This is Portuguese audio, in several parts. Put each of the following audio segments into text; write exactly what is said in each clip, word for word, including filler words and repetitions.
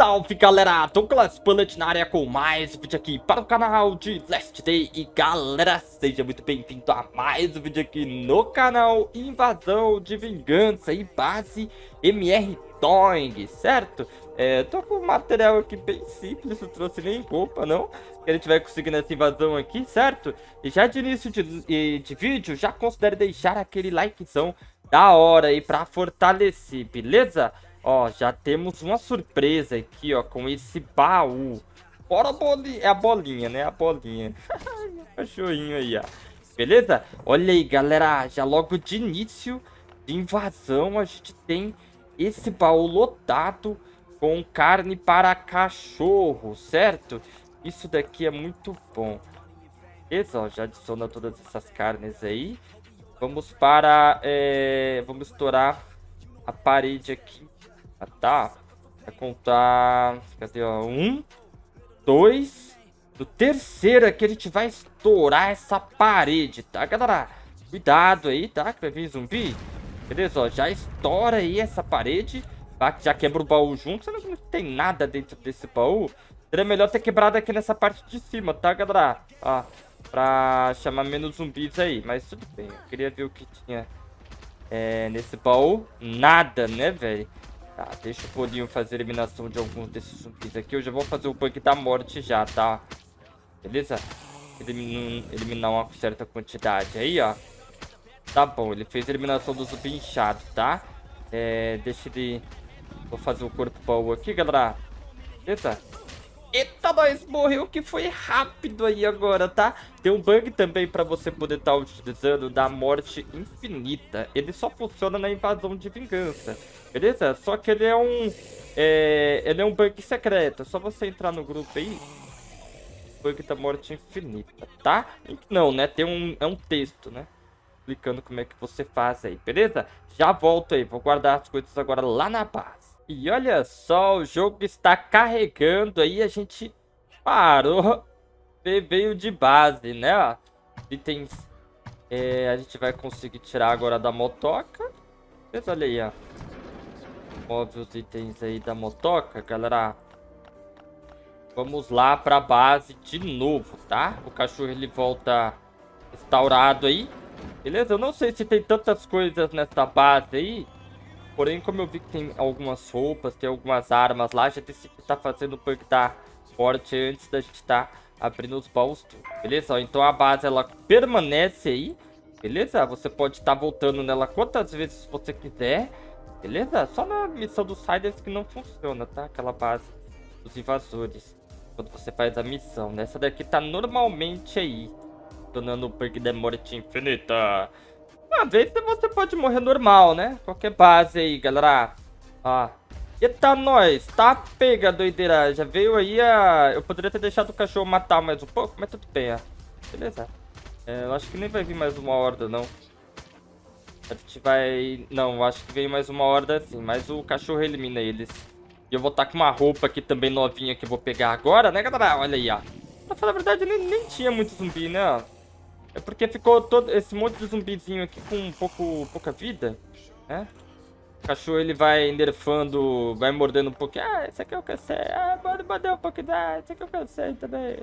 Salve galera, Douglas Bullet na área com mais um vídeo aqui para o canal de Last Day. E galera, seja muito bem-vindo a mais um vídeo aqui no canal Invasão de Vingança e Base M R Doing, certo? É, tô com um material aqui bem simples, não trouxe nem roupa não, que a gente vai conseguir nessa invasão aqui, certo? E já de início de, de vídeo, já considere deixar aquele likezão da hora aí pra fortalecer, beleza? Ó, já temos uma surpresa aqui, ó, com esse baú. Bora a bolinha, é a bolinha, né? A bolinha. Cachorrinho aí, ó. Beleza? Olha aí, galera, já logo de início de invasão a gente tem esse baú lotado com carne para cachorro, certo? Isso daqui é muito bom. Beleza, ó, já adiciona todas essas carnes aí. Vamos para, é... vamos estourar a parede aqui. Ah, tá. Vai contar. Cadê, ó? Um, dois. No terceiro aqui a gente vai estourar essa parede, tá, galera? Cuidado aí, tá? Que vai vir zumbi. Beleza, ó. Já estoura aí essa parede. Tá? Já quebra o baú junto. Sendo que não tem nada dentro desse baú. Seria melhor ter quebrado aqui nessa parte de cima, tá, galera? Ó. Pra chamar menos zumbis aí. Mas tudo bem. Eu queria ver o que tinha é, nesse baú. Nada, né, velho? Tá, deixa o Polinho fazer a eliminação de alguns desses zumbis aqui. Eu já vou fazer o bug da morte já, tá? Beleza? Elimin... Eliminar uma certa quantidade aí, ó. Tá bom, ele fez a eliminação do zumbi inchado, tá? É, deixa ele... Vou fazer o corpo baú aqui, galera. Beleza? Eita, nós morreu que foi rápido aí agora, tá? Tem um bug também pra você poder estar utilizando da morte infinita. Ele só funciona na invasão de vingança, beleza? Só que ele é um... É, ele é um bug secreto. É só você entrar no grupo aí. Bug da morte infinita, tá? Não, né? Tem um... É um texto, né? Explicando como é que você faz aí, beleza? Já volto aí. Vou guardar as coisas agora lá na base. E olha só, o jogo está carregando aí, a gente parou, veio de base, né, ó, itens, é, a gente vai conseguir tirar agora da motoca, mas olha aí, ó, move os itens aí da motoca, galera, vamos lá pra base de novo, tá, o cachorro ele volta restaurado aí, beleza, eu não sei se tem tantas coisas nessa base aí. Porém, como eu vi que tem algumas roupas, tem algumas armas lá, já decidi estar fazendo o bug da morte antes da gente estar abrindo os baús, beleza? Então a base ela permanece aí, beleza? Você pode estar voltando nela quantas vezes você quiser, beleza? Só na missão dos Siders que não funciona, tá? Aquela base dos invasores, quando você faz a missão, né? Essa daqui tá normalmente aí, tornando o bug da morte infinita. Uma vez você pode morrer normal, né? Qualquer base aí, galera. Ó. Eita, nós. Tá pega, doideira. Já veio aí a... Eu poderia ter deixado o cachorro matar mais um pouco, mas tudo bem, ó. Beleza. É, eu acho que nem vai vir mais uma horda, não. A gente vai... Não, eu acho que veio mais uma horda assim. Mas o cachorro elimina eles. E eu vou estar com uma roupa aqui também novinha que eu vou pegar agora, né, galera? Olha aí, ó. Pra falar a verdade, nem, nem tinha muito zumbi, né, ó. É porque ficou todo esse monte de zumbizinho aqui com um pouco, pouca vida, né? O cachorro ele vai nerfando, vai mordendo um pouquinho. Ah, esse aqui eu cansei. Ah, pode morder um pouquinho. Ah, esse aqui eu cansei também.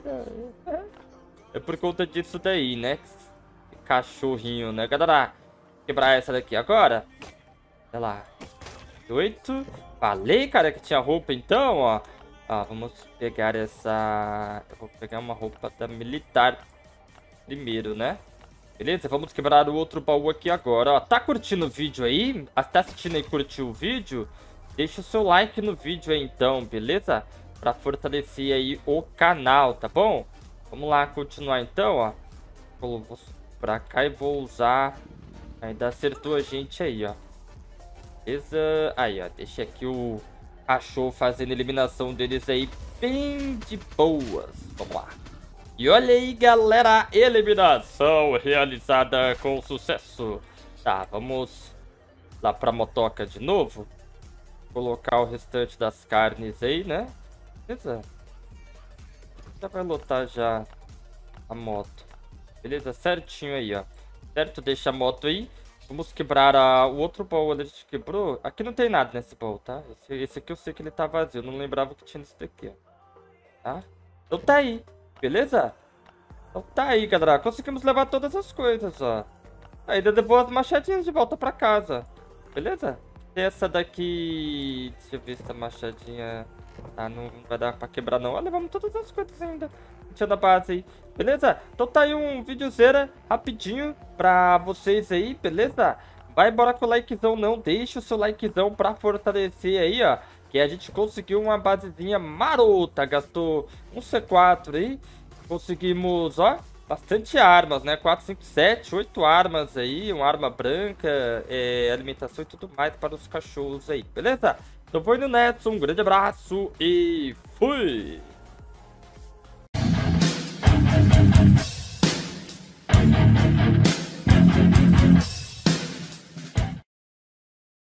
É por conta disso daí, né? Cachorrinho, né, galera? Quebrar essa daqui agora. Olha lá. Oito. Falei, cara, que tinha roupa então, ó. Ó, vamos pegar essa... Eu vou pegar uma roupa da militar primeiro, né? Beleza? Vamos quebrar o outro baú aqui agora, ó. Tá curtindo o vídeo aí? Tá assistindo aí e curtiu o vídeo? Deixa o seu like no vídeo aí então, beleza? Pra fortalecer aí o canal, tá bom? Vamos lá continuar então, ó. Vou pra cá e vou usar... Ainda acertou a gente aí, ó. Beleza? Aí, ó. Deixa aqui o cachorro fazendo a eliminação deles aí bem de boas. Vamos lá. E olha aí, galera, eliminação realizada com sucesso. Tá, vamos lá pra motoca de novo. Colocar o restante das carnes aí, né? Beleza. Já vai lotar já a moto. Beleza, certinho aí, ó. Certo, deixa a moto aí. Vamos quebrar a... o outro baú ali, a gente quebrou. Aqui não tem nada nesse baú, tá? Esse, esse aqui eu sei que ele tá vazio. Eu não lembrava que tinha nesse daqui, ó. Tá? Então tá aí, beleza? Então tá aí, galera. Conseguimos levar todas as coisas, ó. Ainda levou as machadinhas de volta pra casa. Beleza? E essa daqui... Deixa eu ver se a machadinha... Ah, não vai dar pra quebrar não. Ah, levamos todas as coisas ainda. Tinha na base aí. Beleza? Então tá aí um videozeira rapidinho pra vocês aí, beleza? Vai embora com o likezão não. Deixa o seu likezão pra fortalecer aí, ó. Que a gente conseguiu uma basezinha marota. Gastou um C quatro aí. Conseguimos, ó, bastante armas, né? quatro, cinco, sete, oito armas aí. Uma arma branca, é, alimentação e tudo mais para os cachorros aí, beleza? Então foi no Netson, um grande abraço e fui!